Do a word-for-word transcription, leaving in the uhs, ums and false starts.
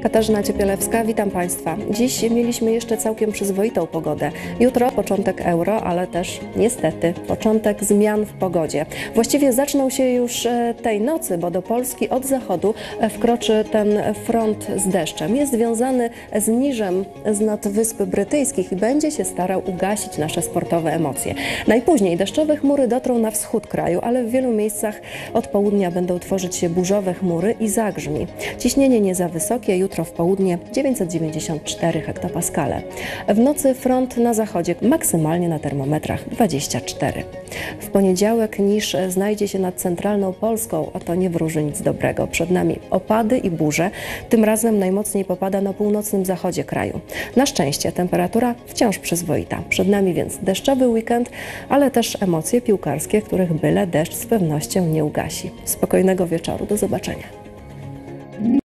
Katarzyna Ciepielewska, witam Państwa. Dziś mieliśmy jeszcze całkiem przyzwoitą pogodę. Jutro początek euro, ale też niestety początek zmian w pogodzie. Właściwie zaczną się już tej nocy, bo do Polski od zachodu wkroczy ten front z deszczem. Jest związany z niżem z nad Wysp Brytyjskich i będzie się starał ugasić nasze sportowe emocje. Najpóźniej deszczowe chmury dotrą na wschód kraju, ale w wielu miejscach od południa będą tworzyć się burzowe chmury i zagrzmi. Ciśnienie nie za wysokie, jutro w południe dziewięćset dziewięćdziesiąt cztery hektopaskale. W nocy front na zachodzie, maksymalnie na termometrach dwadzieścia cztery. W poniedziałek niż znajdzie się nad centralną Polską, a to nie wróży nic dobrego. Przed nami opady i burze, tym razem najmocniej popada na północnym zachodzie kraju. Na szczęście temperatura wciąż przyzwoita. Przed nami więc deszczowy weekend, ale też emocje piłkarskie, których byle deszcz z pewnością nie ugasi. Spokojnego wieczoru, do zobaczenia.